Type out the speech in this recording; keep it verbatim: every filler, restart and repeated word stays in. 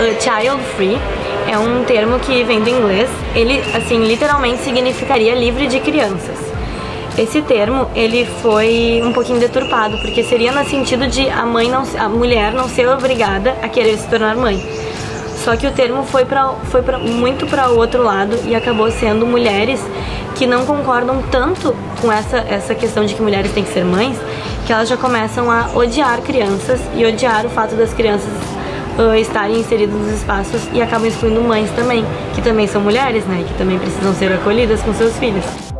uh, child free é um termo que vem do inglês. Ele, assim, literalmente significaria livre de crianças. Esse termo, ele foi um pouquinho deturpado, porque seria no sentido de a mãe não, a mulher não ser obrigada a querer se tornar mãe. Só que o termo foi, pra, foi pra, muito para o outro lado e acabou sendo mulheres que não concordam tanto com essa, essa questão de que mulheres têm que ser mães, que elas já começam a odiar crianças e odiar o fato das crianças uh, estarem inseridas nos espaços e acabam excluindo mães também, que também são mulheres, né, e que também precisam ser acolhidas com seus filhos.